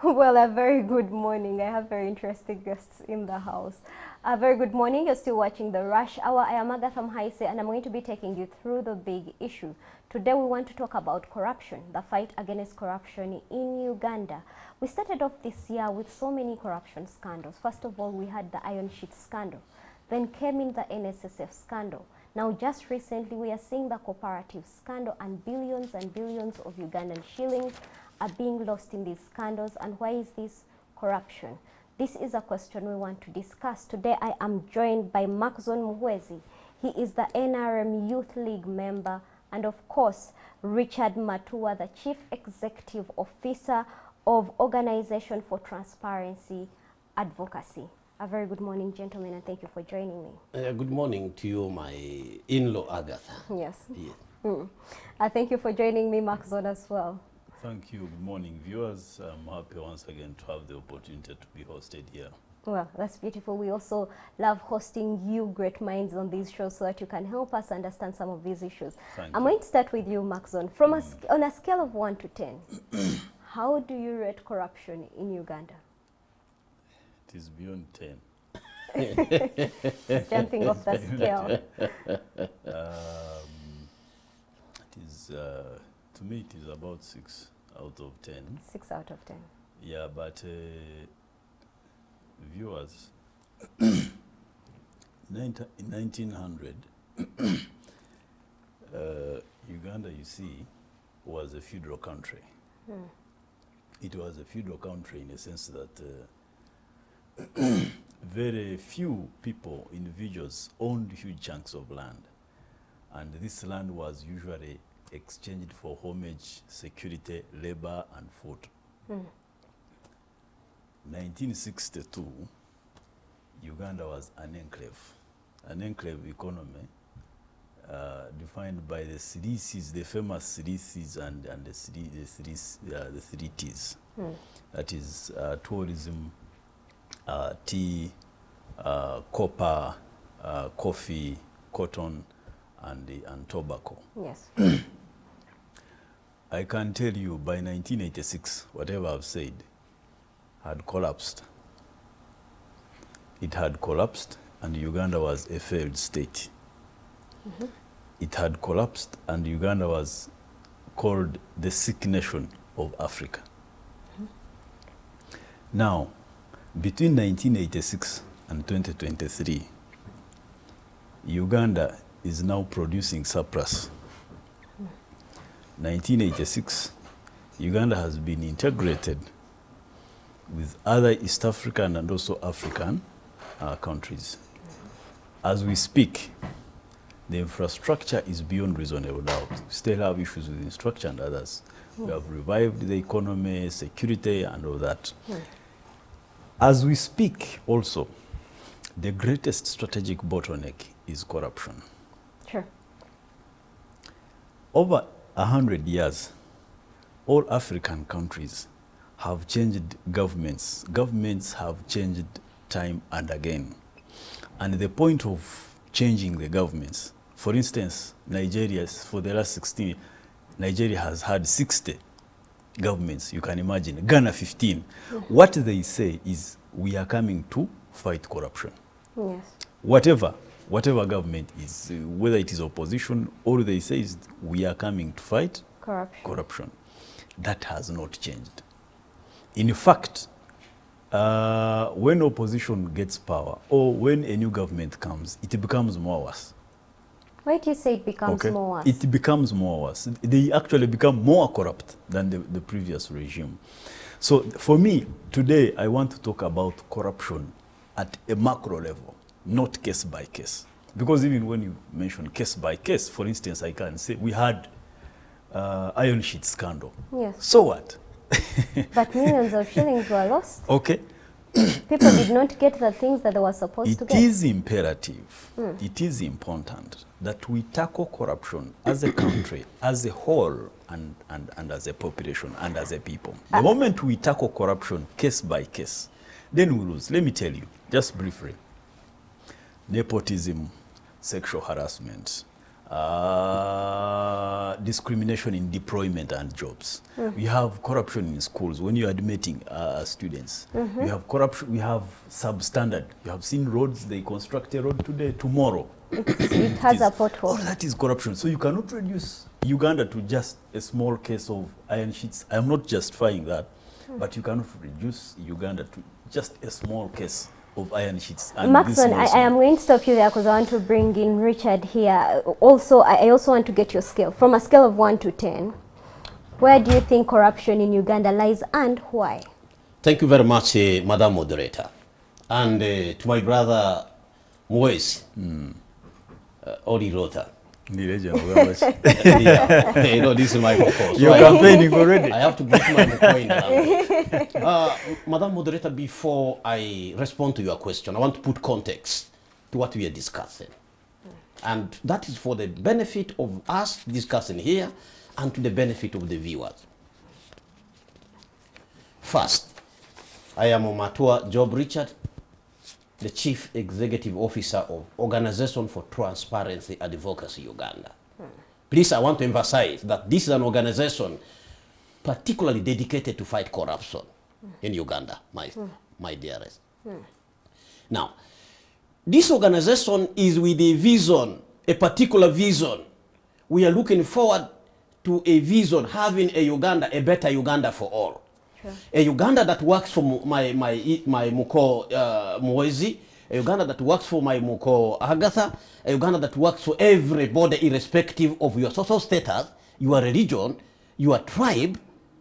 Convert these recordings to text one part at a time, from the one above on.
Well, a very good morning. I have very interesting guests in the house. A very good morning. You're still watching the Rush Hour. I am Agatha Mhaise, and I'm going to be taking you through the big issue. Today we want to talk about corruption, the fight against corruption in Uganda. We started off this year with so many corruption scandals. First of all, we had the Iron Sheet scandal. Then came in the NSSF scandal. Now, just recently, we are seeing the cooperative scandal, and billions of Ugandan shillings are being lost in these scandals. And why is this corruption? This is a question we want to discuss. Today, I am joined by Maxon Muhwezi. He is the NRM Youth League member, and of course, Richard Matua, the Chief Executive Officer of Organization for Transparency Advocacy. A very good morning, gentlemen, and thank you for joining me. Good morning to you, my in-law, Agatha. Yes. Yes. Thank you for joining me, Maxon, as well. Thank you. Good morning, viewers. I'm happy once again to have the opportunity to be hosted here. Well, that's beautiful. We also love hosting you great minds on these shows so that you can help us understand some of these issues. I'm going to start with you, Maxon. From on a scale of 1 to 10, how do you rate corruption in Uganda? It is beyond 10. Jumping off the scale. It is, to me, it is about 6 out of 10. 6 out of 10. Yeah, but viewers, 1900, Uganda, you see, was a feudal country. It was a feudal country in the sense that very few people, individuals, owned huge chunks of land. And this land was usually exchanged for homage, security, labor, and food. 1962, Uganda was an enclave economy defined by the 3 Cs, the famous 3 Cs and the 3 Ts. That is tourism, tea, copper, coffee, cotton, and tobacco. Yes. I can tell you by 1986, whatever I've said had collapsed. It had collapsed, and Uganda was a failed state. It had collapsed, and Uganda was called the sick nation of Africa. Now, between 1986 and 2023, Uganda is now producing surplus. 1986, Uganda has been integrated with other East African and also African countries. As we speak, the infrastructure is beyond reasonable doubt. We still have issues with infrastructure and others. We have revived the economy, security, and all that. As we speak also, the greatest strategic bottleneck is corruption. Sure. Over 100 years, all African countries have changed governments. Governments have changed time and again. And the point of changing the governments, for instance, Nigeria, for the last 16, Nigeria has had 60 governments, you can imagine. Ghana, 15. What they say is, we are coming to fight corruption. Yes. Whatever government is, whether it is opposition, all they say is, we are coming to fight corruption. That has not changed. In fact, when opposition gets power, or when a new government comes, it becomes more worse. Why do you say it becomes more worse? It becomes more worse. They actually become more corrupt than the previous regime. So for me, today, I want to talk about corruption at a macro level, not case by case. Because even when you mention case by case, for instance, I can say we had Iron Sheet scandal. Yes. So what? But millions of shillings were lost. Okay. People did not get the things that they were supposed to get. It is imperative, it is important that we tackle corruption as a country, as a whole, and as a population, and as a people. The moment we tackle corruption case by case, then we lose. Let me tell you, just briefly. Nepotism, sexual harassment, discrimination in deployment and jobs. We have corruption in schools when you're admitting students. We have corruption, we have substandard. You have seen roads, they construct a road today, tomorrow. It has a pothole. All that is corruption. So you cannot reduce Uganda to just a small case of iron sheets. I'm not justifying that, but you cannot reduce Uganda to just a small case of iron sheets. Maxon, I am going to stop you there because I want to bring in Richard here. Also, I also want to get your scale. From a scale of 1 to 10, where do you think corruption in Uganda lies and why? Thank you very much, Madam Moderator. And to my brother, Moise, Odi Rota. Yeah, you know, this is my proposal. You're campaigning already. I have to get my point. Madam Moderator, before I respond to your question, I want to put context to what we are discussing. And that is for the benefit of us discussing here and to the benefit of the viewers. First, I am Omatua Job Richard, the Chief Executive Officer of Organization for Transparency Advocacy Uganda. Please, I want to emphasize that this is an organization particularly dedicated to fight corruption in Uganda, my dearest. Now, this organization is with a vision, a particular vision. We are looking forward to a vision, having a Uganda, a better Uganda for all. A Uganda that works for my Muko Mwezi, a Uganda that works for my Muko Agatha, a Uganda that works for everybody irrespective of your social status, your religion, your tribe,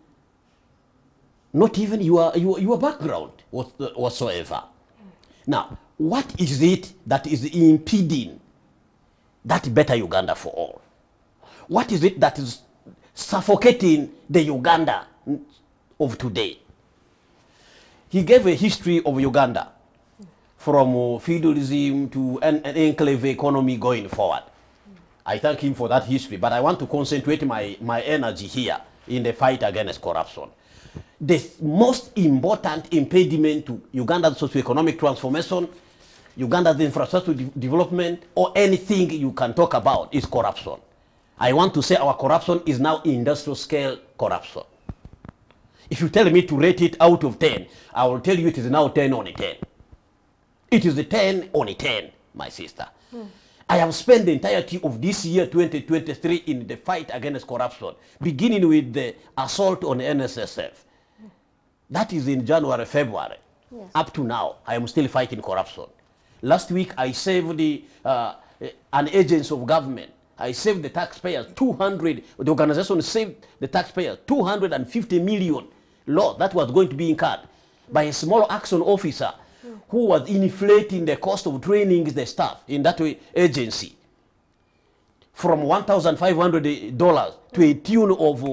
not even your background whatsoever. Now, what is it that is impeding that better Uganda for all? What is it that is suffocating the Uganda of today? He gave a history of Uganda from feudalism to an enclave economy going forward. I thank him for that history, but I want to concentrate my energy here in the fight against corruption. The most important impediment to Uganda's socio-economic transformation, Uganda's infrastructure development, or anything you can talk about is corruption. I want to say our corruption is now industrial scale corruption. If you tell me to rate it out of 10, I will tell you it is now 10 on 10. It is a 10 on 10, my sister. I have spent the entirety of this year, 2023, in the fight against corruption, beginning with the assault on NSSF. That is in January, February. Yes. Up to now, I am still fighting corruption. Last week, I saved an agency of government. I saved the taxpayers the organization saved the taxpayers 250 million loss that was going to be incurred by a small action officer who was inflating the cost of training the staff in that agency from $1,500 to a tune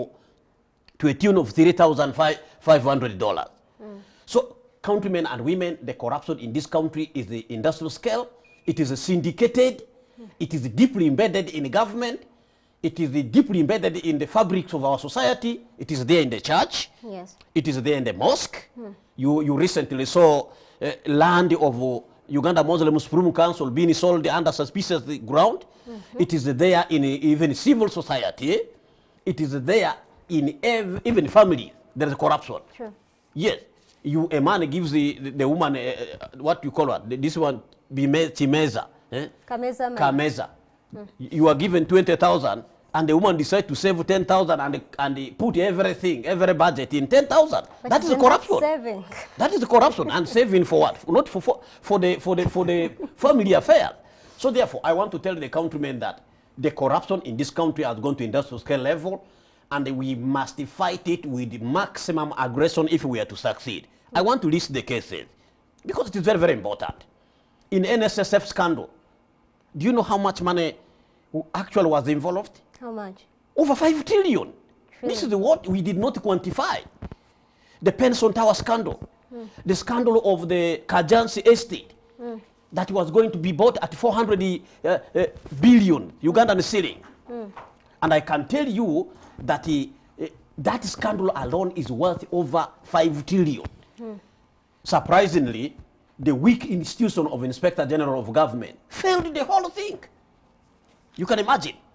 of $3,500. So, countrymen and women, the corruption in this country is the industrial scale. It is syndicated. It is deeply embedded in government. It is deeply embedded in the fabrics of our society. It is there in the church. Yes. It is there in the mosque. You recently saw land of Uganda Muslim Supreme Council being sold under suspicious ground. It is there in even civil society. It is there in even family. There is corruption. Sure. Yes. A man gives the woman, what you call her, this one, Chimeza. Kameza. You are given 20,000 and the woman decides to save 10,000 and put everything, every budget in 10,000. That is corruption. That is corruption. And saving for what? Not for the family affair. So therefore, I want to tell the countrymen that the corruption in this country has gone to industrial scale level, and we must fight it with maximum aggression if we are to succeed. I want to list the cases because it is very, very important. In NSSF scandal, do you know how much money actually was involved? How much? Over 5 trillion. This is what we did not quantify. The Penson Tower scandal, the scandal of the Kajansi estate that was going to be bought at 400 billion Ugandan shilling. And I can tell you that that scandal alone is worth over 5 trillion. Surprisingly, the weak institution of Inspector General of Government failed the whole thing. You can imagine.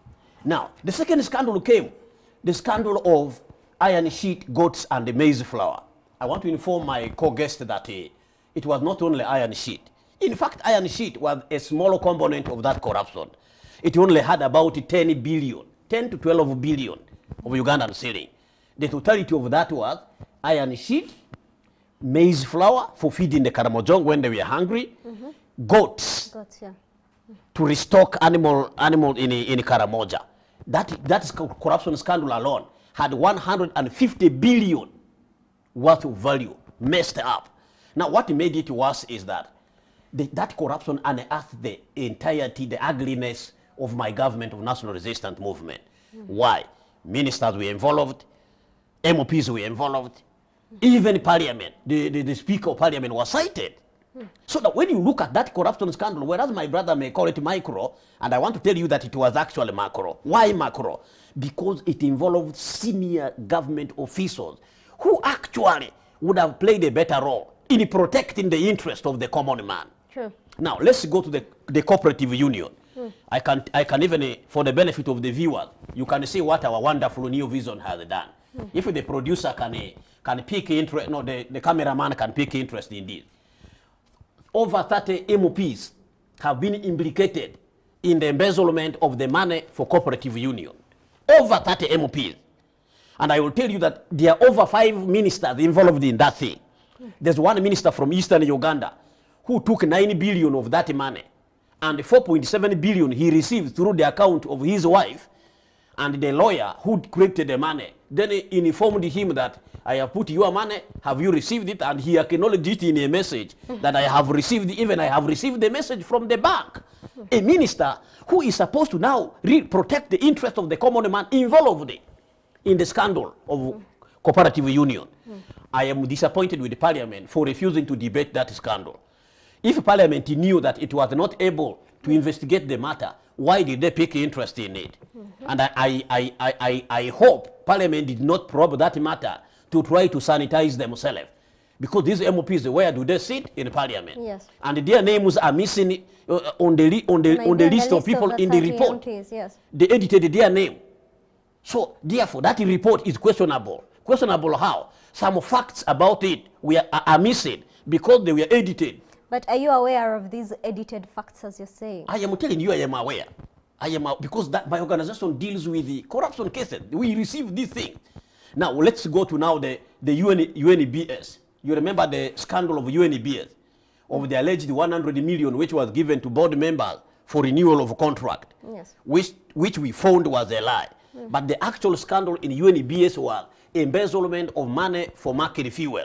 Now, the second scandal came, the scandal of iron sheet, goats, and the maize flour. I want to inform my co-guest that it was not only iron sheet. In fact, iron sheet was a small component of that corruption. It only had about 10 billion, 10 to 12 billion of Ugandan shilling. The totality of that was iron sheet, maize flour for feeding the Karamojong when they were hungry, goats, Yeah. to restock animal in Karamoja. That corruption scandal alone had 150 billion worth of value messed up. Now, what made it worse is that that corruption unearthed the entirety, the ugliness of my government of national resistance movement. Why? Ministers were involved, MPs were involved, even parliament, the speaker of parliament was cited. So that when you look at that corruption scandal, whereas my brother may call it micro, and I want to tell you that it was actually macro. Why macro? Because it involved senior government officials who actually would have played a better role in protecting the interest of the common man. True. Now, let's go to the cooperative union. I can even, for the benefit of the viewers, you can see what our wonderful new vision has done. If the producer can pick interest, no, the cameraman can pick interest in this. Over 30 MPs have been implicated in the embezzlement of the money for cooperative union. Over 30 MPs. And I will tell you that there are over 5 ministers involved in that thing. There's one minister from Eastern Uganda who took 9 billion of that money, and 4.7 billion he received through the account of his wife, and the lawyer who collected the money then informed him that I have put your money, have you received it? And he acknowledged it in a message that I have received, even I have received the message from the bank. A minister who is supposed to now protect the interest of the common man involved in the scandal of cooperative union. I am disappointed with the parliament for refusing to debate that scandal. If parliament knew that it was not able to investigate the matter, why did they pick interest in it? And I hope parliament did not probe that matter to try to sanitize themselves. Because these MPs, where do they sit? In parliament. Yes. And their names are missing on the list of people in the report. MPs, yes. They edited their name. So, therefore, that report is questionable. Questionable how? Some facts about it are missing because they were edited. But are you aware of these edited facts, as you're saying? I am telling you, I am aware. Because my organization deals with the corruption cases. We receive these things. Now, let's go to now the UNBS. You remember the scandal of UNBS, of the alleged 100 million which was given to board members for renewal of contract, Yes. which we found was a lie. But the actual scandal in UNBS was embezzlement of money for market fuel.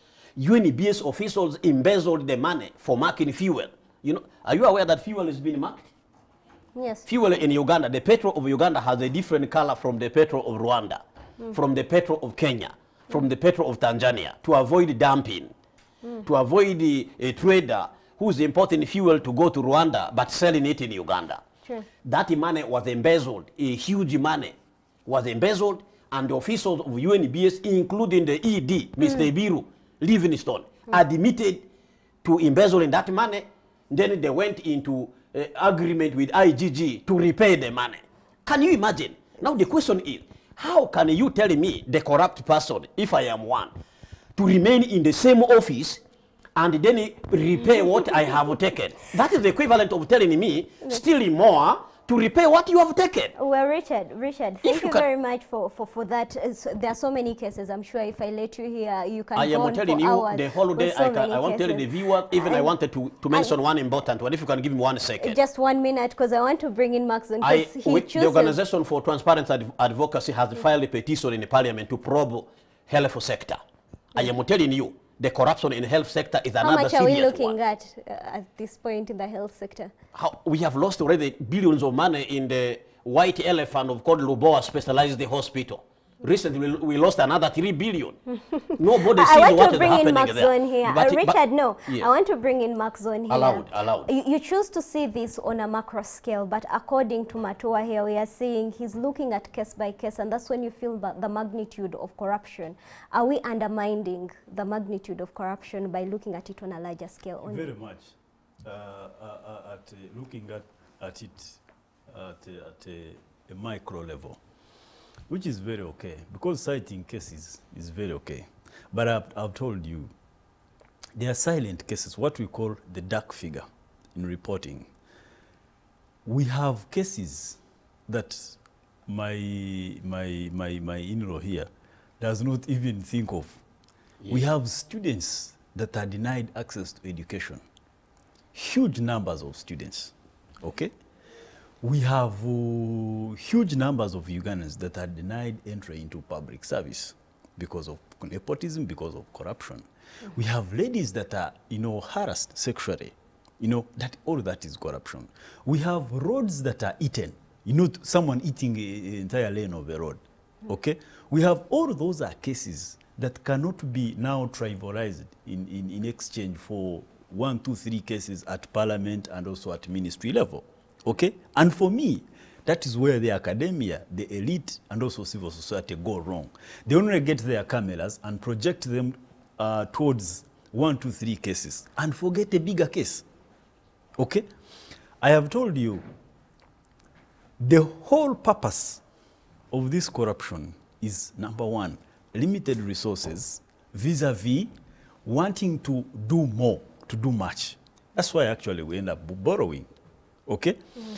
UNBS officials embezzled the money for marking fuel. You know, are you aware that fuel is being marked? Yes. Fuel in Uganda, the petrol of Uganda has a different color from the petrol of Rwanda, from the petrol of Kenya, from the petrol of Tanzania, to avoid dumping, to avoid a trader who's importing fuel to go to Rwanda but selling it in Uganda. True. That money was embezzled, a huge money was embezzled, and the officials of UNBS, including the ED, Mr. Ibiru Livingstone, admitted to embezzling that money. Then they went into agreement with IGG to repay the money. Can you imagine? Now the question is, how can you tell me, the corrupt person, if I am one, to remain in the same office and then repay what I have taken? That is the equivalent of telling me, stealing more to repay what you have taken. Well, Richard, thank you very much for that. There are so many cases. I'm sure if I let you here, you can I go am on telling for you hours the whole day. with so I want to tell the viewer, even I wanted to mention one important one, if you can give me 1 second. Just 1 minute, because I want to bring in Maxon. The Organization for Transparency Advocacy has filed a petition in the parliament to probe health sector. I am telling you, the corruption in the health sector is another serious one. How much are we looking at this point in the health sector? We have lost already billions of money in the white elephant of called Luboa Specialized Hospital. Recently, we lost another 3 billion. Nobody sees what is happening there. Richard, no. Yeah. I want to bring in Maxon here. Allowed. You choose to see this on a macro scale, but according to Matua here, we are seeing he's looking at case by case, and that's when you feel the magnitude of corruption. Are we undermining the magnitude of corruption by looking at it on a larger scale only? Very much. Looking at it at a a micro level, which is very okay, because citing cases is very okay. But I've told you, there are silent cases, what we call the dark figure in reporting. We have cases that my in-law here does not even think of. Yes. We have students that are denied access to education. Huge numbers of students, okay? We have huge numbers of Ugandans that are denied entry into public service because of nepotism, because of corruption. Mm-hmm. We have ladies that are, harassed sexually. That all that is corruption. We have roads that are eaten. Someone eating an entire lane of a road, okay? We have all those are cases that cannot be now trivialized in exchange for 1, 2, 3 cases at parliament and also at ministry level, okay? And for me, that is where the academia, the elite, and also civil society go wrong. They only get their cameras and project them towards 1, 2, 3 cases and forget a bigger case, okay? I have told you, the whole purpose of this corruption is, number one, limited resources vis-a-vis wanting to do more, to do much. That's why actually we end up borrowing, okay?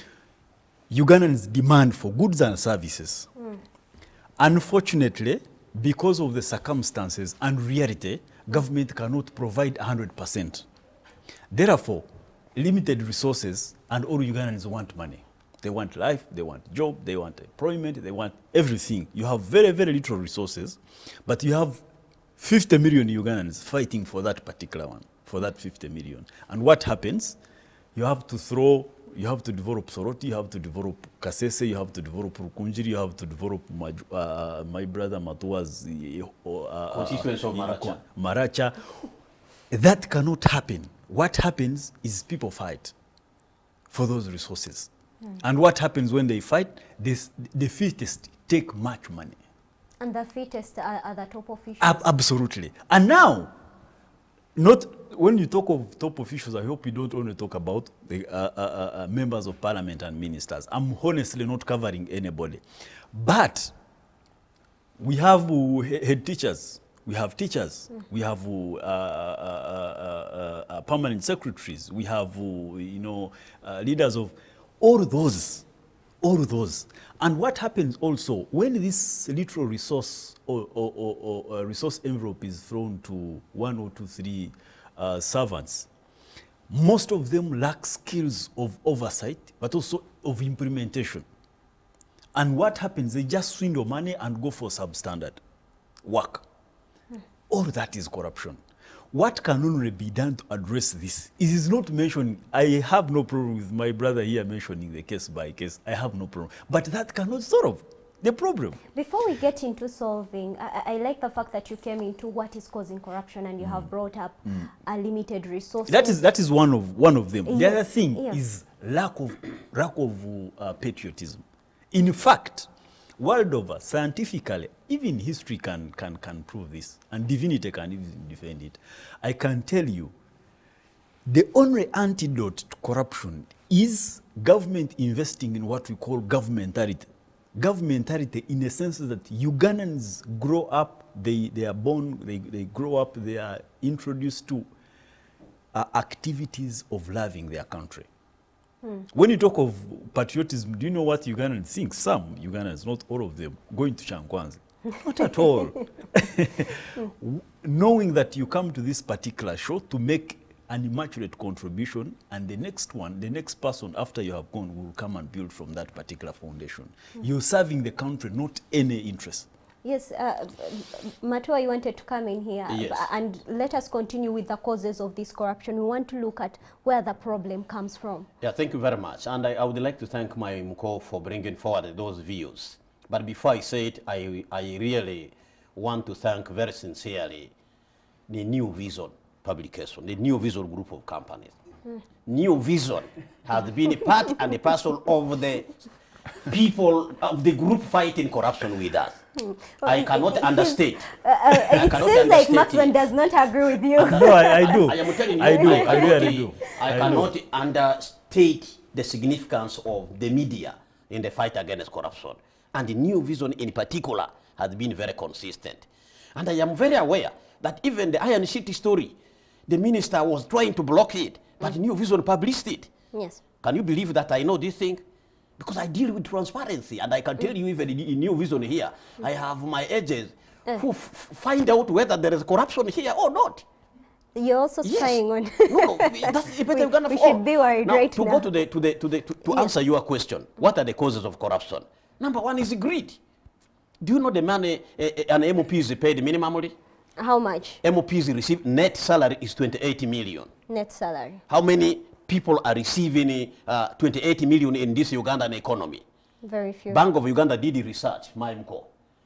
Ugandans demand for goods and services. Unfortunately, because of the circumstances and reality, government cannot provide 100%. Therefore, limited resources and all Ugandans want money. They want life, they want job, they want employment, they want everything. You have very, very little resources, but you have 50 million Ugandans fighting for that particular one, for that 50 million. And what happens? You have to develop Soroti, you have to develop Kasese, you have to develop Rukunjiri, you have to develop my brother Matua's constituency of Maracha. Maracha. That cannot happen. What happens is people fight for those resources. And what happens when they fight? The fittest take much money. And the fittest are the top officials? Absolutely. And now, when you talk of top officials, I hope you don't only talk about the members of parliament and ministers. I'm honestly not covering anybody. But we have head teachers. We have teachers. We have permanent secretaries. We have, leaders of all those. And what happens also, when this little resource or resource envelope is thrown to 1 or 2, 3 servants, most of them lack skills of oversight, but also of implementation. And what happens, they just swindle money and go for substandard work. All that is corruption. What can only be done to address this? It is not mentioned. I have no problem with my brother here mentioning the case by case. I have no problem. But that cannot solve the problem. Before we get into solving, I like the fact that you came into what is causing corruption and you have brought up a limited resources. That is one of them. Yes. The other thing is lack of patriotism. In fact, world over, scientifically, even history can prove this, and divinity can even defend it. I can tell you, the only antidote to corruption is government investing in what we call governmentality. Governmentality in the sense that Ugandans grow up, they are born, they grow up, they are introduced to activities of loving their country. When you talk of patriotism, do you know what Ugandans think? Some Ugandans, not all of them, going to Chankwanzi. Not at all. Knowing that you come to this particular show to make an immaculate contribution, and the next person after you have gone will come and build from that particular foundation. You're serving the country, not any interest. Yes, Matua, you wanted to come in here. Yes. And let us continue with the causes of this corruption. We want to look at where the problem comes from. Yeah, thank you very much. And I would like to thank my Mko for bringing forward those views. But before I say it, I really want to thank very sincerely the New Vision publication, the New Vision group of companies. New Vision has been a part and a parcel of the people of the group fighting corruption with us. I cannot understate. It seems like Maxwell does not agree with you. No, I do. I am telling you, I do. I cannot understate the significance of the media in the fight against corruption. And the New Vision in particular has been very consistent. And I am very aware that even the Iron Sheet story, the minister was trying to block it, but New Vision published it. Yes. Can you believe that I know this thing? Because I deal with transparency, and I can tell you even in New Vision here, I have my agents who find out whether there is corruption here or not. You're also spying on. No, that's a better Uganda we for all. should be worried now, right to now. go to answer your question, what are the causes of corruption? Number one is greed. Do you know the money an MOP is paid minimally? How much? MOPs receive net salary is 28 million. Net salary. How many people are receiving 28 million in this Ugandan economy? Very few. Bank of Uganda did research, MIMCO.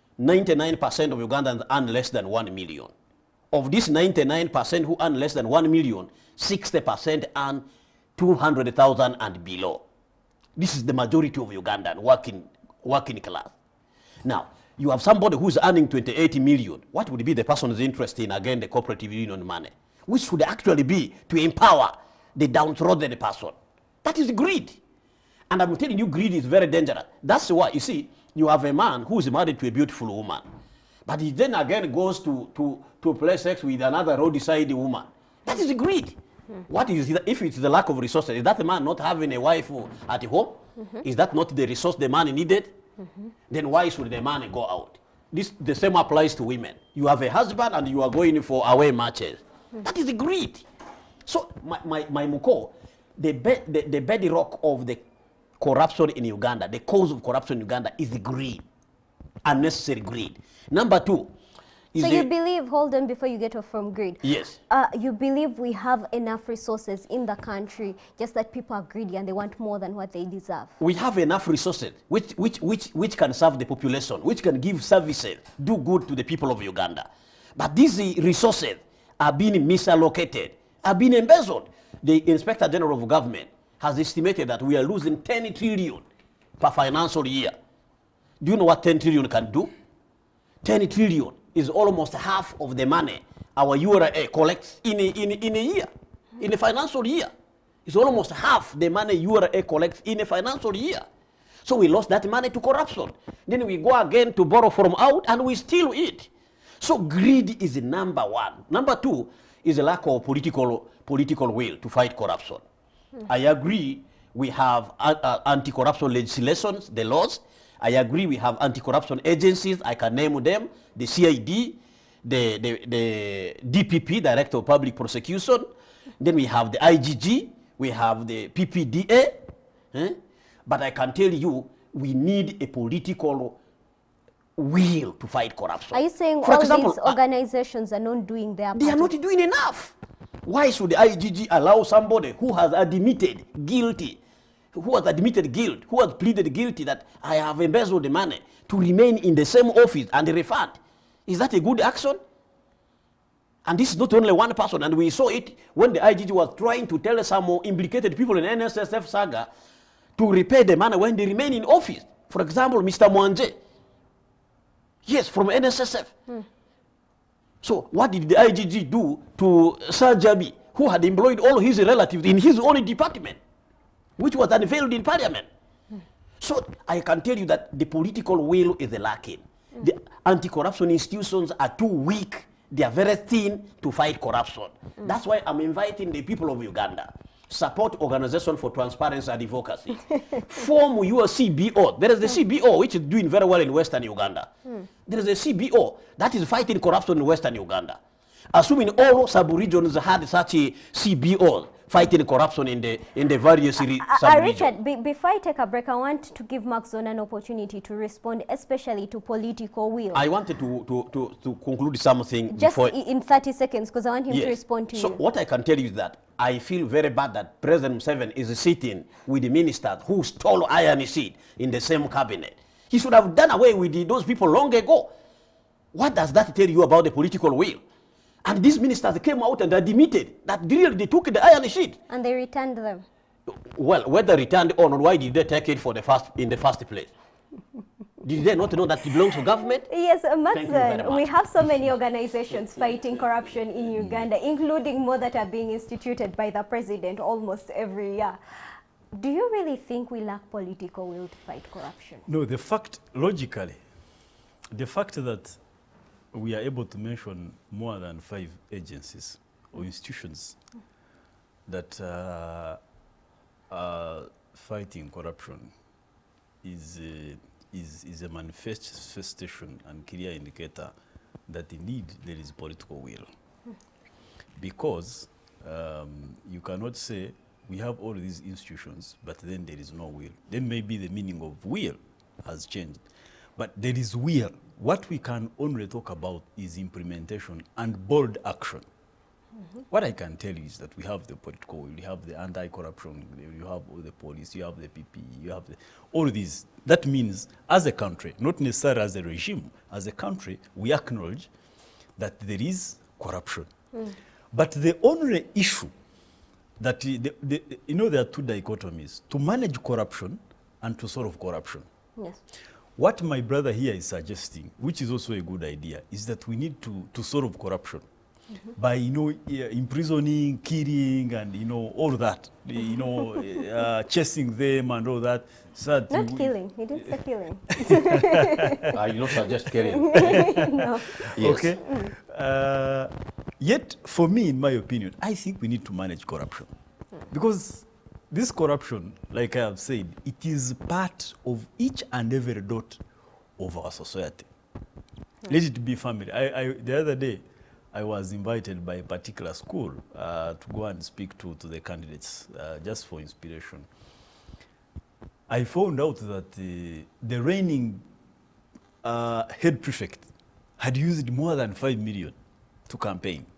99% of Ugandans earn less than 1 million. Of this 99% who earn less than 1 million, 60% earn 200,000 and below. This is the majority of Ugandan working class. Now, you have somebody who's earning 28 million. What would be the person's interest in, again, the cooperative union money? Which should actually be to empower the downtrodden person. That is greed. And I'm telling you, greed is very dangerous. That's why, you see, you have a man who is married to a beautiful woman. But he then again goes to play sex with another roadside woman. That is greed. What is it, if it's the lack of resources? Is that the man not having a wife at home? Is that not the resource the man needed? Then why should the man go out? The same applies to women. You have a husband and you are going for away matches. That is greed. So my Muko, the bedrock of the corruption in Uganda, the cause of corruption in Uganda is the greed, unnecessary greed. Number two, so you believe, hold on before you get off from greed. Yes. You believe we have enough resources in the country, just that people are greedy and they want more than what they deserve? We have enough resources which can serve the population, which can give services, do good to the people of Uganda. But these resources are being misallocated, are being embezzled. The Inspector General of Government has estimated that we are losing 10 trillion per financial year. Do you know what 10 trillion can do? 10 trillion is almost half of the money our URA collects in a year, in a financial year. It's almost half the money URA collects in a financial year. So we lost that money to corruption. Then we go again to borrow from out and we steal it. So greed is number one. Number two is a lack of political will to fight corruption. I agree we have anti-corruption legislations, the laws. I agree we have anti-corruption agencies. I can name them: the CID, the DPP, Director of Public Prosecution. Then we have the IGG, we have the PPDA. But I can tell you, we need a political will to fight corruption. Are you saying For all example, these organizations are not doing their part? they are not doing enough. Why should the IGG allow somebody who has admitted guilty, who has admitted guilt, who has pleaded guilty that I have embezzled the money, to remain in the same office and refund? Is that a good action? And this is not only one person, and we saw it when the IGG was trying to tell some implicated people in NSSF saga to repay the money when they remain in office. For example, Mr. Mwanje. Yes, from NSSF. So what did the IGG do to Sir Jabi, who had employed all his relatives in his own department, which was unveiled in Parliament? So I can tell you that the political will is lacking. The anti-corruption institutions are too weak. They are very thin to fight corruption. That's why I'm inviting the people of Uganda. Support Organization for Transparency and Advocacy. Form your CBO. There is the CBO, which is doing very well in Western Uganda. There is a CBO that is fighting corruption in Western Uganda. Assuming all sub-regions had such a CBO fighting corruption in the various sub-regions. Richard, before I take a break, I want to give Mark Zona an opportunity to respond, especially to political will. I wanted to conclude something just before. in 30 seconds, because I want him to respond to you. So what I can tell you is that I feel very bad that President Museveni is sitting with the ministers who stole iron seed in the same cabinet. He should have done away with those people long ago. What does that tell you about the political will? And these ministers came out and admitted that really they took the iron sheet. And they returned them. Well, whether returned or not, why did they take it in the first place? Did they not know that it belongs to government? Yes, Matson, we have so many organizations fighting corruption in Uganda, including more that are being instituted by the president almost every year. Do you really think we lack political will to fight corruption? No, the fact, logically, the fact that we are able to mention more than 5 agencies or institutions that are fighting corruption is a manifestation and clear indicator that indeed there is political will. Because you cannot say we have all these institutions, but then there is no will. Then maybe the meaning of will has changed. But there is will. What we can only talk about is implementation and bold action. What I can tell you is that we have the political will, you have the anti-corruption, you have all the police, you have the PPE, you have all these. That means as a country, not necessarily as a regime, as a country, we acknowledge that there is corruption. But the only issue that, you know, there are 2 dichotomies, to manage corruption and to solve corruption. Yes. What my brother here is suggesting, which is also a good idea, is that we need to solve corruption by, you know, imprisoning, killing, and, you know, all that, you know, chasing them and all that. So that Not killing. He didn't say killing. I do not suggest killing. No. Yes. Okay. Yet, for me, in my opinion, I think we need to manage corruption. Because this corruption, like I have said, it is part of each and every dot of our society. Let it be family. The other day, I was invited by a particular school to go and speak to the candidates, just for inspiration. I found out that the reigning head prefect had used more than 5 million to campaign.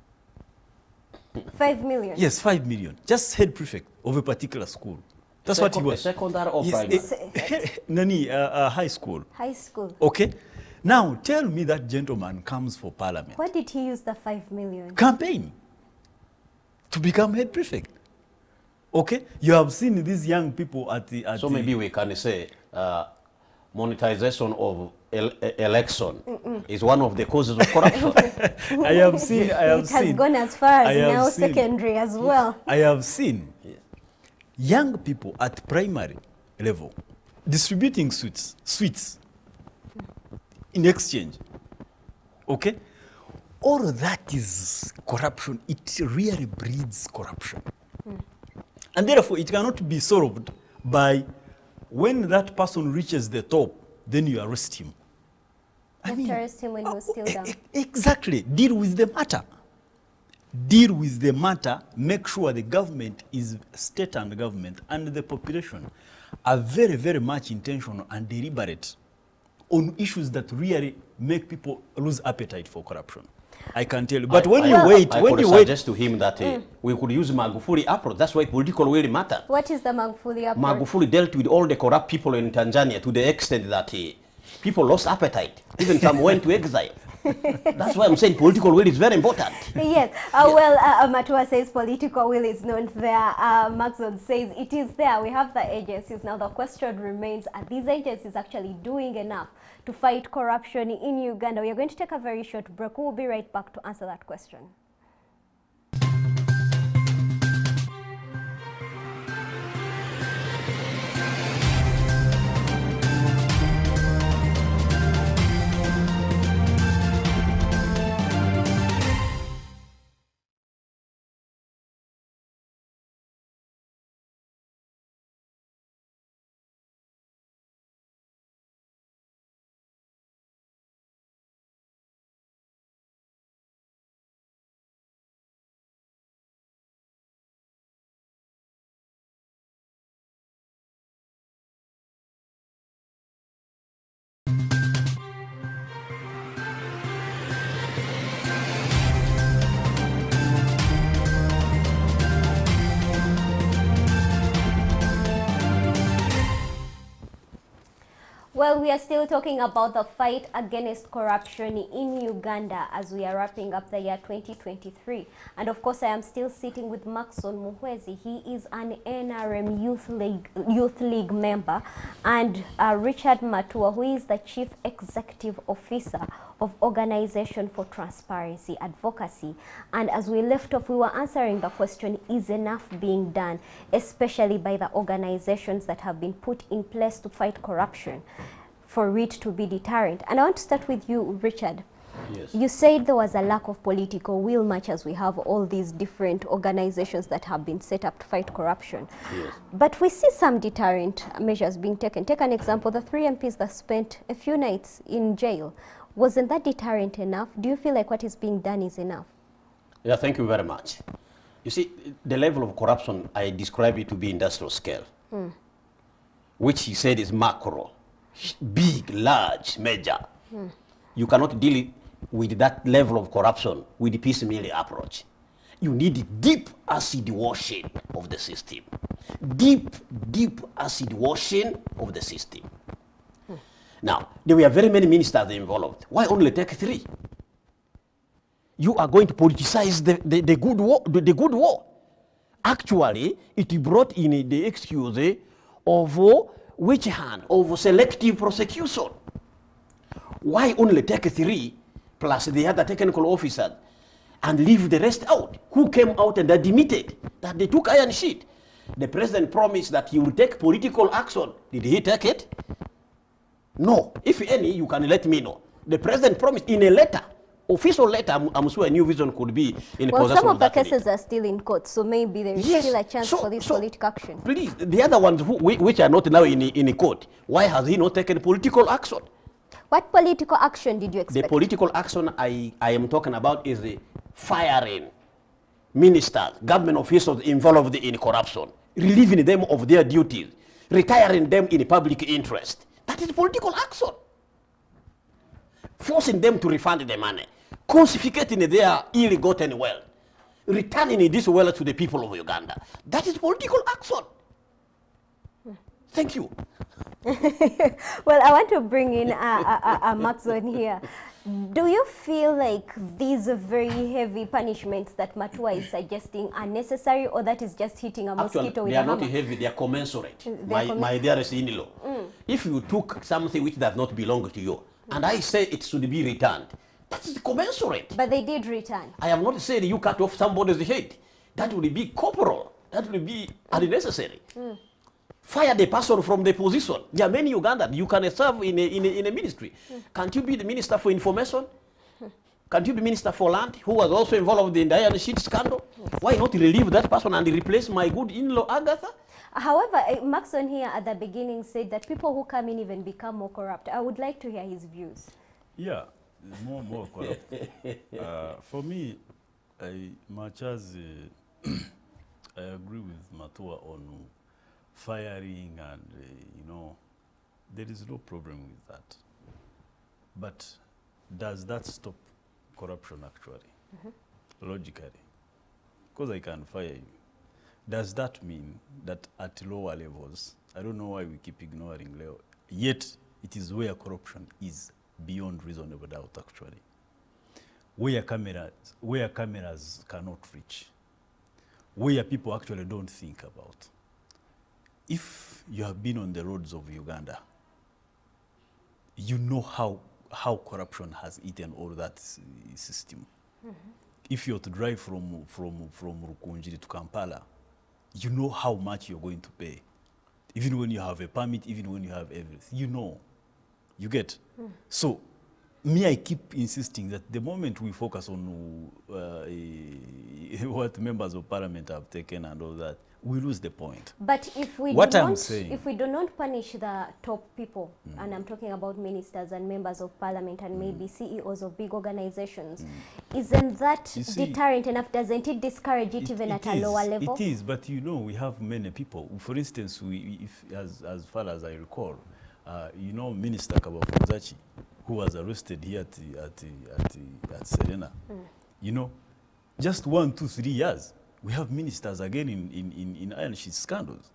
5 million? Yes, 5 million. Just head prefect of a particular school. That's what he was. Secondary or Yes, primary? Nani, high school. High school. Okay. Now, tell me that gentleman comes for parliament. What did he use the 5 million? Campaign to become head prefect. Okay? You have seen these young people at the... So maybe we can say monetization of election is one of the causes of corruption. I have seen... It has gone as far as now seen, secondary as well. I have seen young people at primary level distributing sweets in exchange. Okay? All of that is corruption. It really breeds corruption. And therefore, it cannot be solved by when that person reaches the top, then you arrest him. Arrest him when he was still down. Exactly. Deal with the matter. Deal with the matter. Make sure the government is state and government and the population are very, very much intentional and deliberate on issues that really make people lose appetite for corruption. I can tell you. But when you wait, I could suggest to him that we could use Magufuli approach. That's why political will matter. What is the Magufuli approach? Magufuli dealt with all the corrupt people in Tanzania to the extent that people lost appetite. Even some went to exile. That's why I'm saying political will is very important. Yes. Well, Matua says political will is not there. Maxon says it is there. We have the agencies. Now the question remains, are these agencies actually doing enough to fight corruption in Uganda? We are going to take a very short break. We'll be right back to answer that question. Well, we are still talking about the fight against corruption in Uganda as we are wrapping up the year 2023. And of course, I am still sitting with Maxon Muhwezi. He is an NRM Youth League member, and Richard Matua, who is the Chief Executive Officer of Organization for Transparency Advocacy. And as we left off, we were answering the question, is enough being done, especially by the organizations that have been put in place to fight corruption, for it to be deterrent? And I want to start with you, Richard. Yes. You said there was a lack of political will, much as we have all these different organizations that have been set up to fight corruption. Yes. But we see some deterrent measures being taken. Take an example, the 3 MPs that spent a few nights in jail. Wasn't that deterrent enough? Do you feel like what is being done is enough? Yeah, thank you very much. You see, the level of corruption, I describe it to be industrial scale, which he said is macro, big, large, major. You cannot deal with that level of corruption with the piecemeal approach. You need deep acid washing of the system. Deep acid washing of the system. Now, there were very many ministers involved. Why only take 3? You are going to politicize the good war. Actually, it brought in the excuse of witch hunt, of selective prosecution. Why only take 3 plus the other technical officers and leave the rest out? Who came out and admitted that they took iron sheet? The president promised that he would take political action. Did he take it? No. If any, you can let me know. The president promised in a letter, official letter. I'm sure a New Vision could be in a well, possession some of the that cases letter. are still in court, so maybe there is Yes. still a chance for this political action. Please, the other ones which are not now in court, why has he not taken political action? What political action did you The expect? political action I am talking about is the firing ministers, government officials involved in corruption, relieving them of their duties, retiring them in public interest. That is political action. Forcing them to refund the money, confiscating their ill-gotten wealth, returning this wealth to the people of Uganda. That is political action. Thank you. Well, I want to bring in Maxon here. Do you feel like these very heavy punishments that Matua is suggesting are necessary, or that is just hitting a mosquito Actually, with they a are not hammer? heavy, they are commensurate. They are My dearest in-law. If you took something which does not belong to you, and I say it should be returned, that is commensurate. But they did return. I have not said you cut off somebody's head. That would be corporal. That would be unnecessary. Fire the person from the position. There are many Ugandans. You can serve in a ministry. Can't you be the minister for information? Can't you be minister for land, who was also involved in the iron sheet scandal? Why not relieve that person and replace my good in-law Agatha? However, Maxon here at the beginning said that people who come in even become more corrupt. I would like to hear his views. Yeah, more corrupt. For me, much as I agree with Matua on firing and, you know, there is no problem with that. But does that stop corruption actually? Logically. Because I can fire you. Does that mean that at lower levels, I don't know why we keep ignoring level, yet it is where corruption is beyond reasonable doubt actually. Where cameras cannot reach. Where people actually don't think about. If you have been on the roads of Uganda, you know how corruption has eaten all that system. If you're to drive from Rukunjiri to Kampala, you know how much you're going to pay. Even when you have a permit, even when you have everything, you know. You get? So, me, I keep insisting that the moment we focus on what members of parliament have taken and all that, we lose the point. But if we do not punish the top people, and I'm talking about ministers and members of parliament and maybe CEOs of big organizations, isn't that deterrent enough? Doesn't it discourage it even at a lower level? It is, but you know, we have many people. For instance, as far as I recall, you know, Minister Kabafunzachi, who was arrested here at Serena, you know, just 1, 2, 3 years. We have ministers again in iron sheet scandals.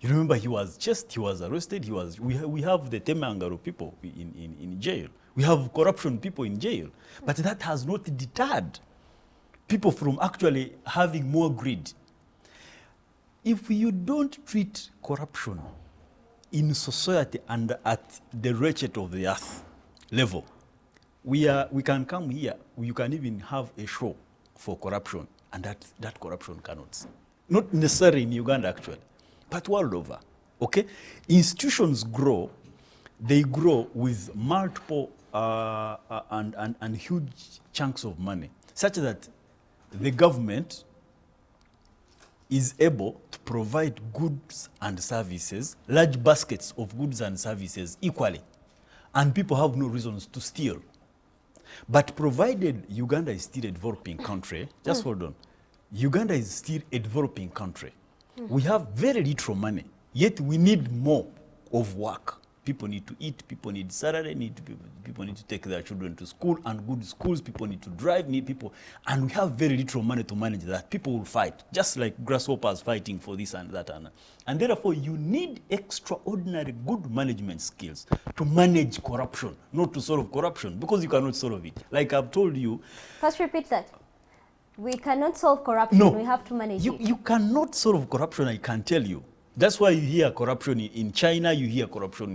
You remember he was chased, he was arrested, we have the Temangaro people in jail. We have corruption people in jail. But that has not deterred people from actually having more greed. If you don't treat corruption in society and at the wretched of the earth level, we can come here, you can even have a show for corruption, and that corruption cannot. Not necessarily in Uganda actually, but world over, okay? Institutions grow, they grow with multiple and huge chunks of money, such that the government is able to provide goods and services, large baskets of goods and services equally, and people have no reasons to steal. But provided Uganda is still a developing country, just hold on, Uganda is still a developing country. We have very little money, yet we need more of work. People need to eat, people need salary, people need to take their children to school, and good schools, people need to drive, and we have very little money to manage that. People will fight, just like grasshoppers fighting for this and that. And therefore, you need extraordinary good management skills to manage corruption, not to solve corruption, because you cannot solve it. Like I've told you. First, repeat that. We cannot solve corruption, no, we have to manage it. You cannot solve corruption, I can tell you. That's why you hear corruption in China, you hear corruption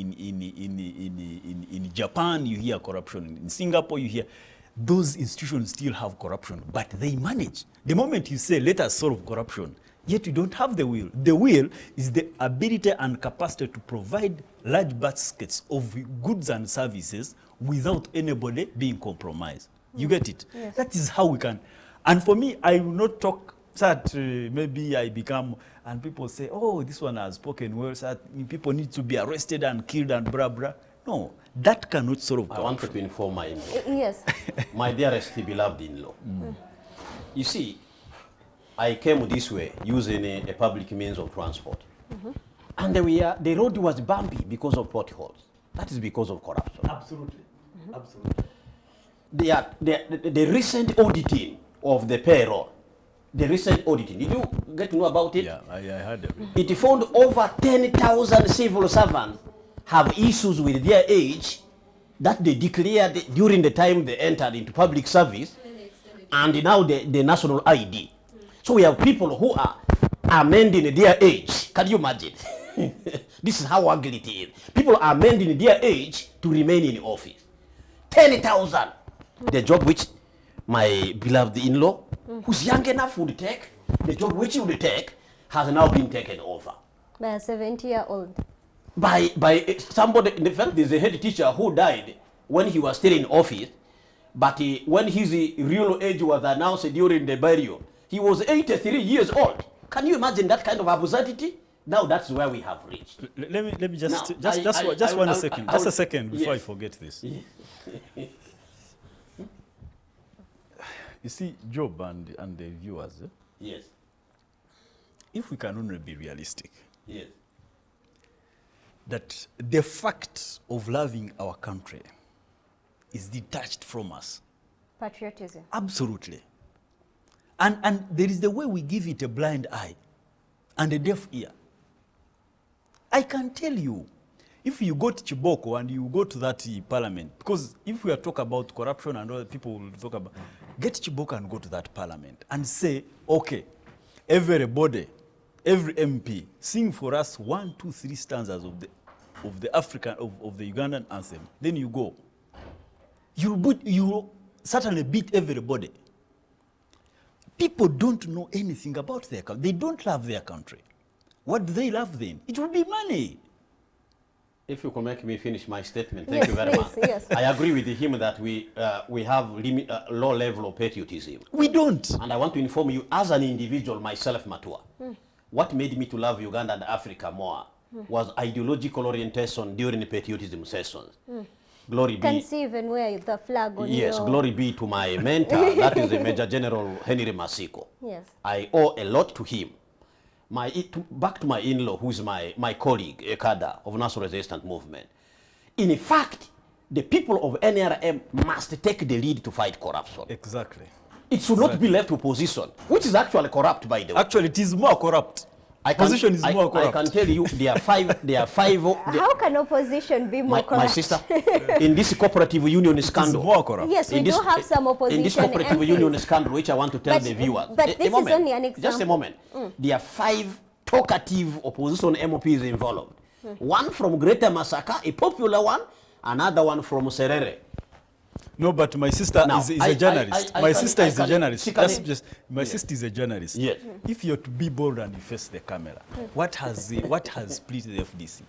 in Japan, you hear corruption in Singapore, you hear. Those institutions still have corruption, but they manage. The moment you say, let us solve corruption, yet you don't have the will. The will is the ability and capacity to provide large baskets of goods and services without anybody being compromised. You get it? Yes. That is how we can. And for me, I will not talk that maybe I become, and people say, oh, this one has spoken well, that people need to be arrested and killed and blah, blah. No, that cannot solve corruption. I wanted to inform my in-law. Yes. My dearest beloved in-law. You see, I came this way using a public means of transport. And the road was bumpy because of potholes. That is because of corruption. Absolutely. Absolutely. The recent auditing of the payroll, the recent auditing, did you get to know about it? Yeah, I heard it. It found over 10,000 civil servants have issues with their age that they declared during the time they entered into public service, and now the national ID. So we have people who are amending their age. Can you imagine? This is how ugly it is. People are amending their age to remain in office. 10,000. The job which my beloved in-law, who's young enough would take, the job which he would take, has now been taken over. By a 70-year-old. By somebody. In fact, there's a head teacher who died when he was still in office, but when his real age was announced during the burial, he was 83 years old. Can you imagine that kind of absurdity? Now that's where we have reached. Let me just Now, just one second. Just a second before I yes. forget this. You see, Job and the viewers, Yes. if we can only be realistic, Yes. that the fact of loving our country is detached from us. Patriotism. Absolutely. And there is the way we give it a blind eye and a deaf ear. I can tell you, if you go to Chiboko and you go to that parliament, because if we are talking about corruption and other people will talk about, get Chiboko and go to that parliament and say, okay, everybody, every MP, sing for us 1, 2, 3 stanzas of the African, of the Ugandan anthem. Then you go. You certainly beat everybody. People don't know anything about their country. They don't love their country. What do they love then? It will be money. If you could make me finish my statement, Yes, thank you very please, much. yes. I agree with him that we have low level of patriotism. We don't. And I want to inform you, as an individual, myself, Matua, what made me to love Uganda and Africa more was ideological orientation during the patriotism sessions. Glory You can be. see even where the flag on Yes, your... glory be to my mentor, that is the Major General Henry Masiko. Yes. I owe a lot to him. Back to my in-law, who is my colleague, a cadre of National Resistance Movement. In fact, the people of NRM must take the lead to fight corruption. Exactly. It should not be left to opposition, which is actually corrupt, by the way. Actually, it is more corrupt. Opposition is more corrupt. I can tell you there are five. How can opposition be more corrupt? My sister, in this cooperative union scandal. It's more corrupt. Yes, we do have some opposition in this cooperative MPs. union scandal, which I want to tell the viewers. But this is only an example. Just a moment. There are 5 talkative opposition MPs involved. One from Greater Masaka, a popular one, another one from Serere. No, but my sister Now, is a journalist. My sister is a journalist. She can- That's just my sister is a journalist. Yes. If you're to be bold and you face the camera, what has split the FDC?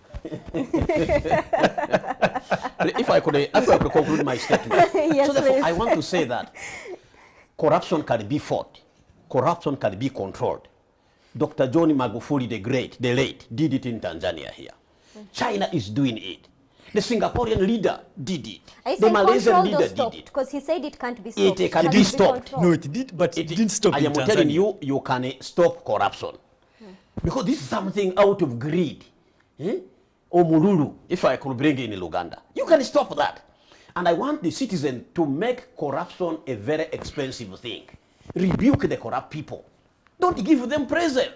If I could conclude my statement. Yes, so therefore, please. I want to say that corruption can be fought. Corruption can be controlled. Dr. John Magufuli the late, did it in Tanzania here. China is doing it. The Singaporean leader did it. I The say Malaysian controlled or leader did stopped, it. because he said it can't be stopped. It can It be has to stopped. controlled. No, it did, but it didn't stop I in am Tanzania. telling you, you can stop corruption. Because this is something out of greed. Omululu, if I could bring in Uganda. You can stop that. And I want the citizen to make corruption a very expensive thing. Rebuke the corrupt people. Don't give them present.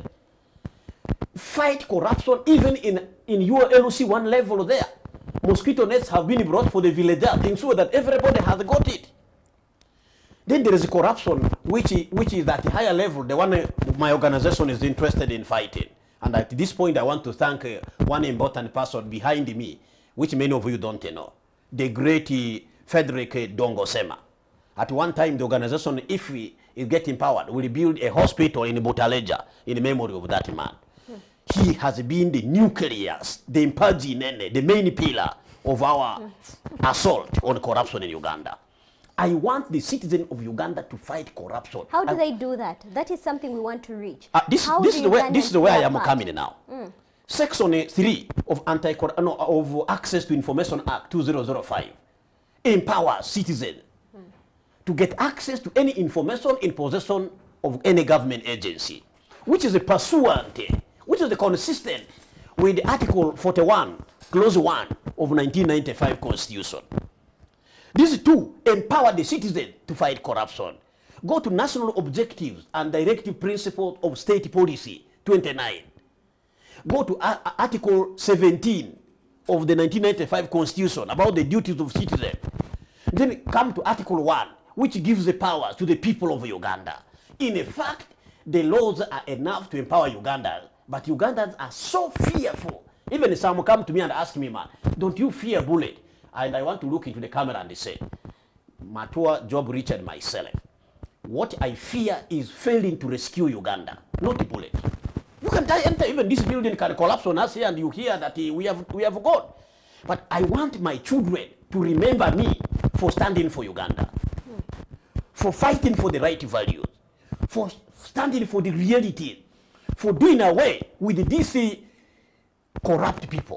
Fight corruption even in your LC1 level there. Mosquito nets have been brought for the villagers to ensure that everybody has got it. Then there is corruption, which is at a higher level, the one my organization is interested in fighting. And at this point, I want to thank one important person behind me, which many of you don't know, the great Frederick Dongosema. At one time, the organization, if we get empowered, will build a hospital in Butaleja in memory of that man. He has been the nucleus, the impagine, the main pillar of our assault on corruption in Uganda. I want the citizen of Uganda to fight corruption. How do they do that? That is something we want to reach. This is the way I am coming now. Section 3 of of Access to Information Act 2005 empowers citizens to get access to any information in possession of any government agency, which is a pursuant, which is consistent with Article 41, Clause 1 of 1995 Constitution. These two empower the citizen to fight corruption. Go to National Objectives and Directive Principles of State Policy 29. Go to Article 17 of the 1995 Constitution about the duties of citizens. Then come to Article 1, which gives the power to the people of Uganda. In fact, the laws are enough to empower Ugandans, but Ugandans are so fearful. Even some come to me and ask me, man, don't you fear bullet? And I want to look into the camera and say, Matua, Job, Richard, myself, what I fear is failing to rescue Uganda, not bullet. You can enter even this building can collapse on us here and you hear that we have gone. But I want my children to remember me for standing for Uganda, for fighting for the right values, for standing for the reality, for doing away with these corrupt people.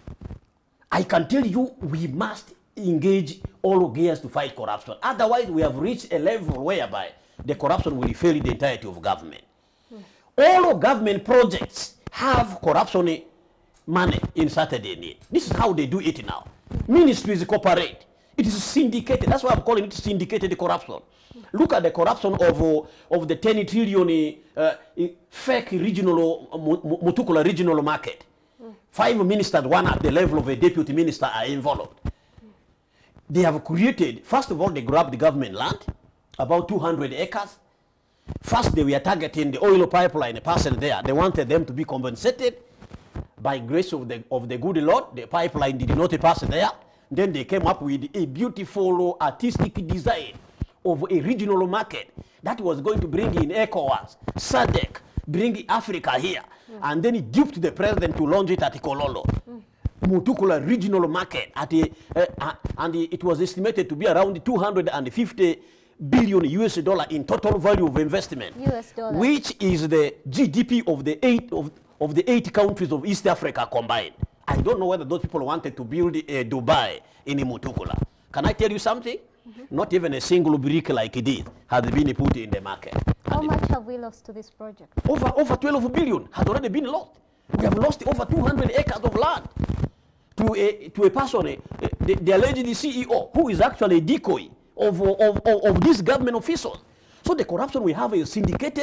I can tell you we must engage all gears to fight corruption. Otherwise, we have reached a level whereby the corruption will fail the entirety of government. All government projects have corruption money inserted in it. This is how they do it now. Ministries cooperate. It is syndicated. That's why I'm calling it syndicated corruption. Look at the corruption of the 10 trillion fake regional, Mutukula regional market. 5 ministers, one at the level of a deputy minister, are involved. They have created, first of all, they grabbed the government land, about 200 acres. First, they were targeting the oil pipeline parcel there. They wanted them to be compensated. By grace of the good Lord, the pipeline did not pass there. Then they came up with a beautiful artistic design of a regional market that was going to bring in ECOWAS, SADC, bring Africa here. And then he duped the president to launch it at Kololo. Mutukula regional market at and it was estimated to be around 250 billion US dollar in total value of investment, US dollar, which is the GDP of the 8 countries of East Africa combined. I don't know whether those people wanted to build a Dubai in Mutukula. Can I tell you something? Not even a single brick like this has been put in the market. How much have we lost to this project? Over 12 billion has already been lost. We have lost over 200 acres of land to a person, the alleged CEO, who is actually a decoy of these government officials. So the corruption we have is syndicated,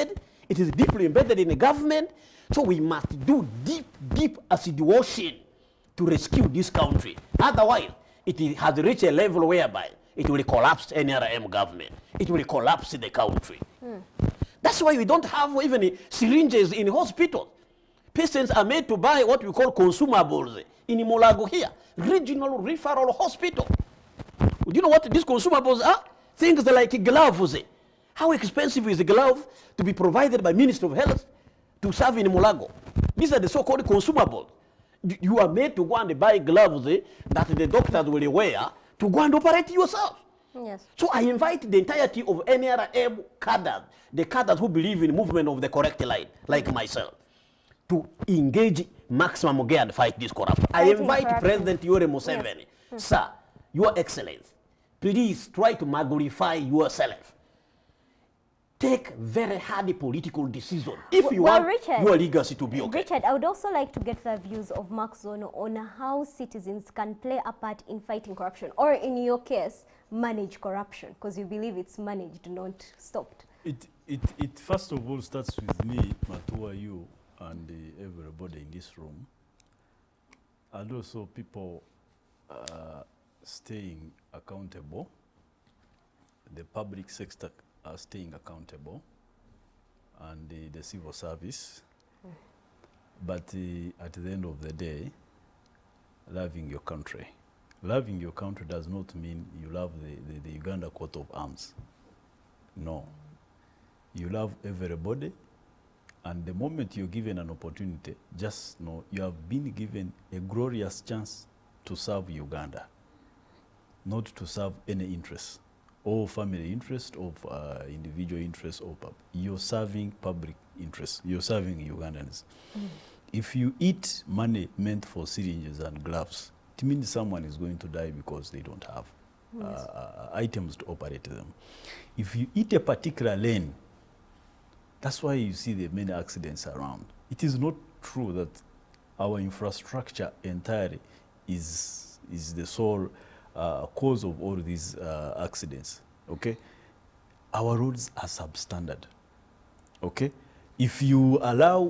It is deeply embedded in the government. So we must do deep, deep acid washing to rescue this country. Otherwise, it has reached a level whereby it will collapse NRM government. It will collapse the country. That's why we don't have even syringes in hospitals. Patients are made to buy what we call consumables in Mulago here, regional referral hospital. Do you know what these consumables are? Things like gloves. How expensive is a glove to be provided by Ministry of Health to serve in Mulago? These are the so-called consumables. You are made to go and buy gloves that the doctors will wear to go and operate yourself. Yes. So I invite the entirety of NRM cadres, the cadres who believe in movement of the correct line, like myself, to engage maximum gear and fight this corruption. I invite President Yoweri Museveni, sir, Your Excellency, please try to magnify yourself. Take very hard political decisions if you want Richard, your legacy to be okay. Richard, I would also like to get the views of Mark Zono on how citizens can play a part in fighting corruption, or in your case, manage corruption, because you believe it's managed, not stopped. It first of all starts with me, Matua, you, and everybody in this room, and also people staying accountable. The public sector are staying accountable, and the civil service. But at the end of the day, loving your country. Loving your country does not mean you love the Uganda coat of arms. No. You love everybody, and the moment you're given an opportunity, just know you have been given a glorious chance to serve Uganda, not to serve any interest, or family interest, of individual interest, or you're serving public interest. You're serving Ugandans. If you eat money meant for syringes and gloves, it means someone is going to die because they don't have items to operate them. If you eat a particular lane, that's why you see the many accidents around. It is not true that our infrastructure entirely is the sole cause of all these accidents, okay? Our roads are substandard, okay? If you allow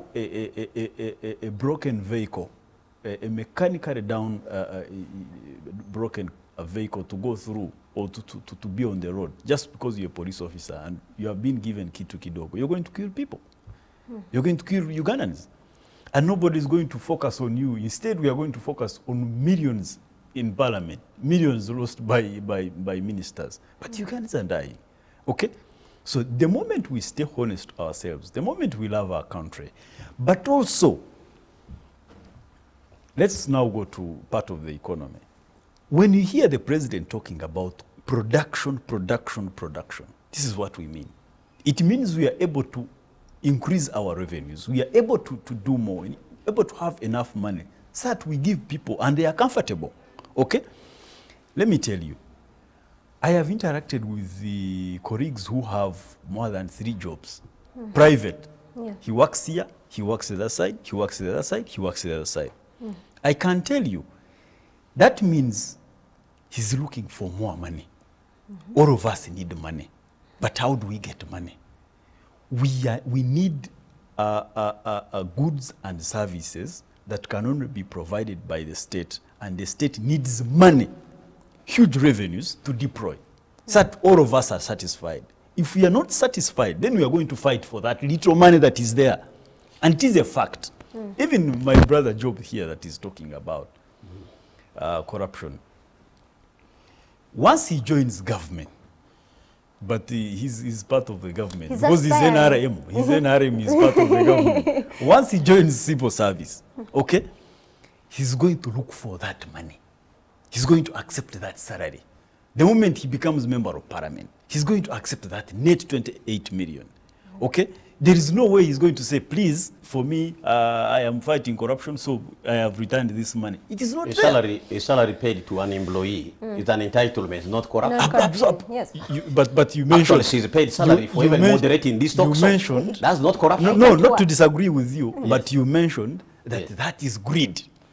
a broken vehicle, a mechanically down broken vehicle to go through, or to be on the road, just because you're a police officer and you have been given kitu kidogo, you're going to kill people. You're going to kill Ugandans. And nobody is going to focus on you. Instead, we are going to focus on millions in parliament, millions lost by ministers. But Ugandans are dying, okay? So the moment we stay honest to ourselves, the moment we love our country, but also, let's now go to part of the economy. When you hear the president talking about production, this is what we mean. It means we are able to increase our revenues. We are able to do more, able to have enough money so that we give people and they are comfortable. Okay? Let me tell you, I have interacted with the colleagues who have more than 3 jobs. Private. Yeah. He works here, he works the other side, he works the other side, he works the other side. I can tell you, that means he's looking for more money. All of us need money. But how do we get money? We need goods and services that can only be provided by the state, and the state needs money, huge revenues to deploy, so that all of us are satisfied. If we are not satisfied, then we are going to fight for that little money that is there. And it is a fact. Even my brother Job here that is talking about corruption, once he joins government, but he's part of the government, because he's NRM. His NRM is part of the government. Once he joins civil service, okay, he's going to look for that money. He's going to accept that salary. The moment he becomes member of parliament, he's going to accept that net 28 million. Okay? There is no way he's going to say, please, for me, I am fighting corruption, so I have returned this money. It is not there. A salary paid to an employee is an entitlement, not corruption. Yes. But you mentioned... Actually, she's paid salary for even moderating this talk. You mentioned... That's not corruption. No, not to disagree with you, but you mentioned that that is greed.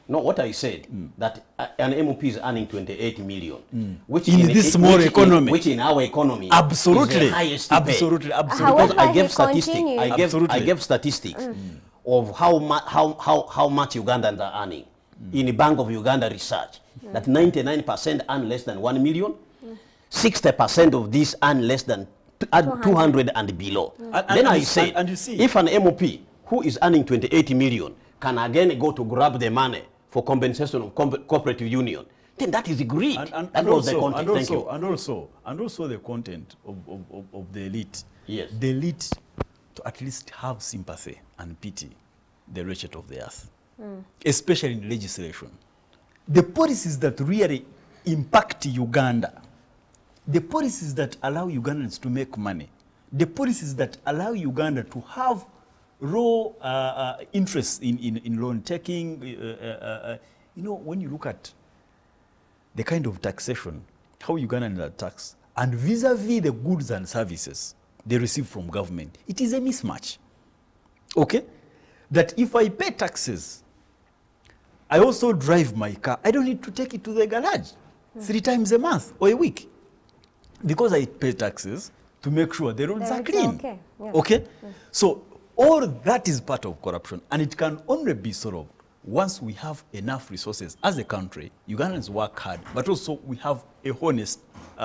No, what I said, that an MOP is earning 28 million, which In this small economy. which in our economy Absolutely. is the highest pay. Absolutely. However, Because I he gave statistics. continued. I gave statistics of how much Ugandans are earning in the Bank of Uganda research. That 99% earn less than 1 million, 60% of these earn less than 200 and below. Then I said, and you see, if an MOP who is earning 28 million can again go to grab the money for compensation of cooperative union, then that is greed. That was the content. Thank you. And also the content of the elite. Yes. The elite to at least have sympathy and pity the wretched of the earth, especially in legislation. The policies that really impact Uganda, the policies that allow Ugandans to make money, the policies that allow Uganda to have raw interest in loan taking, you know, when you look at the kind of taxation, how Ugandans are taxed, and vis-a-vis the goods and services they receive from government, it is a mismatch. Okay? That if I pay taxes, I also drive my car. I don't need to take it to the garage 3 times a month or a week, because I pay taxes to make sure the roads are clean. Okay. Yeah. Okay? So all that is part of corruption, and it can only be solved once we have enough resources as a country. Ugandans work hard, but also we have a honest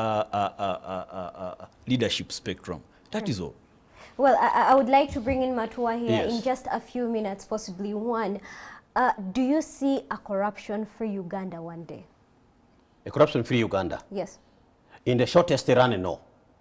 leadership spectrum. That is all. Well, I would like to bring in Matua here Yes. in just a few minutes, possibly one. Do you see a corruption-free Uganda one day? A corruption-free Uganda. Yes. In the shortest run, no.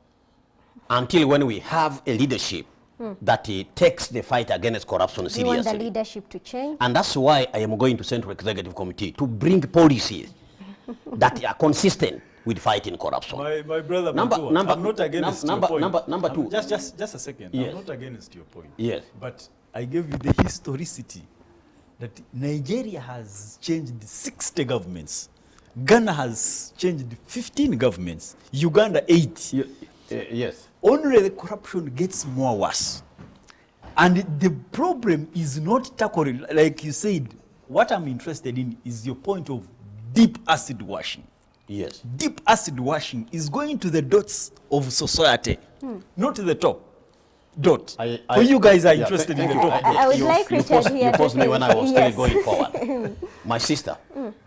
Until when we have a leadership that takes the fight against corruption Do you want the seriously. leadership to change? And that's why I am going to Central Executive Committee to bring policies that are consistent with fighting corruption. My brother, Number- Matua, number- I'm not against num- your number- point. number two. Just a second. Yes. I'm not against your point. Yes. But I gave you the historicity that Nigeria has changed 60 governments. Ghana has changed 15 governments. Uganda 8. Yes. Only the corruption gets more worse. And the problem is not tackled, like you said. What I'm interested in is your point of deep acid washing. Yes. Deep acid washing is going to the dots of society, not to the top. Dot. For you guys are interested in the top. I would like Richard here You to paused me when I was yes. still going forward. My sister,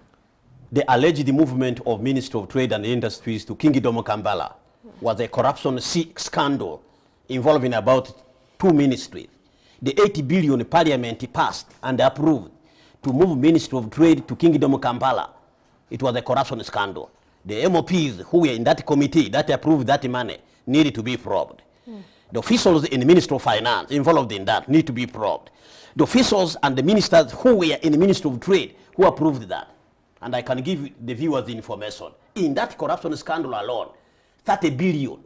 the alleged movement of Minister of Trade and Industries to Kingdom Kampala was a corruption scandal involving about 2 ministries. The 80 billion parliament passed and approved to move Minister of Trade to Kingdom Kampala. It was a corruption scandal. The MOPs who were in that committee that approved that money needed to be probed. The officials in the Ministry of Finance involved in that need to be probed. The officials and the ministers who were in the Ministry of Trade who approved that. And I can give the viewers the information. In that corruption scandal alone, 30 billion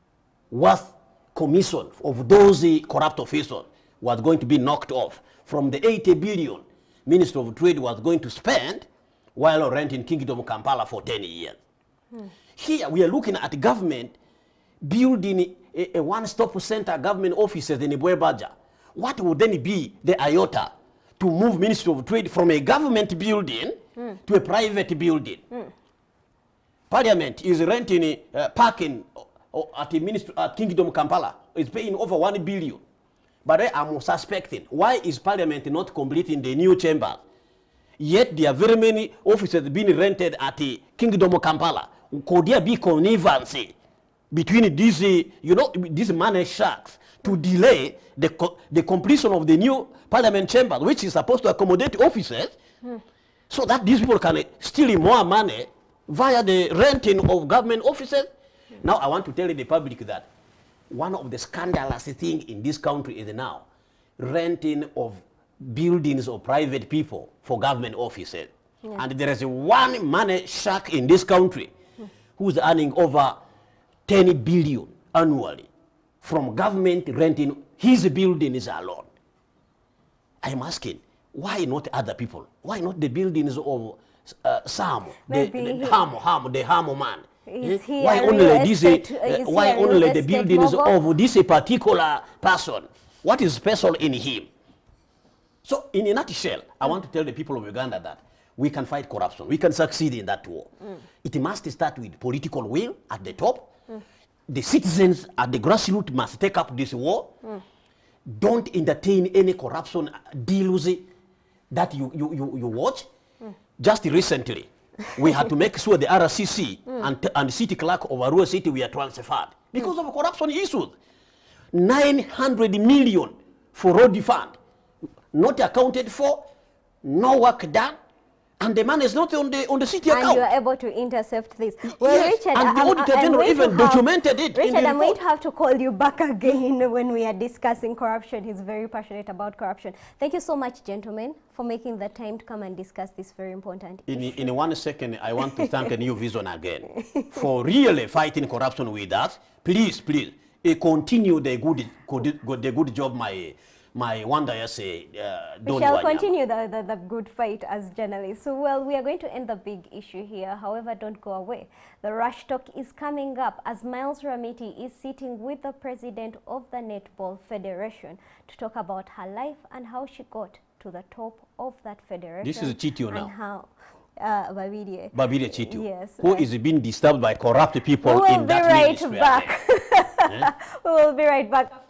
worth commission of those corrupt officials was going to be knocked off from the 80 billion Minister of Trade was going to spend while renting Kingdom Kampala for 10 years. Here we are looking at government building a one-stop center government offices in Ibwebaja. What would then be the iota to move Ministry of Trade from a government building to a private building? Parliament is renting parking at Kingdom Kampala. It's paying over 1 billion. But I'm suspecting, why is Parliament not completing the new chambers? Yet there are very many offices being rented at the Kingdom of Kampala. Could there be connivance between these, these money sharks to delay the completion of the new Parliament chamber, which is supposed to accommodate officers, so that these people can steal more money via the renting of government offices? Now I want to tell the public that one of the scandalous things in this country is now renting of buildings of private people for government offices. And there is one money shark in this country who's earning over 10 billion annually from government renting his buildings alone. I'm asking, why not other people? Why not the buildings of Sam, the Hamo man? Why only the buildings of this particular person? What is special in him? So in a nutshell, I want to tell the people of Uganda that we can fight corruption. We can succeed in that war. It must start with political will at the top. The citizens at the grassroots must take up this war. Don't entertain any corruption deals that you watch. Just recently, we had to make sure the RCC and city clerk of Arua City were transferred because of corruption issues. 900 million for road fund, not accounted for, no work done, and the money is not on the city account. And you are able to intercept this. Well, Yes, Richard, and the Auditor General even documented it in Richard, the I'm going report. to have to call you back again when we are discussing corruption. He's very passionate about corruption. Thank you so much, gentlemen, for making the time to come and discuss this very important issue. In 1 second, I want to thank New Vision again for really fighting corruption with us. Please, please, continue the good job my Wanda say. We shall continue the good fight as journalists. So, well, we are going to end the big issue here. However, don't go away. The Rush Talk is coming up as Miles Ramiti is sitting with the president of the Netball Federation to talk about her life and how she got to the top of that federation. This is Chitio now. And how Babide. Babide Chitio, yes, who is being disturbed by corrupt people we will in be that right ministry. back. We will be right back.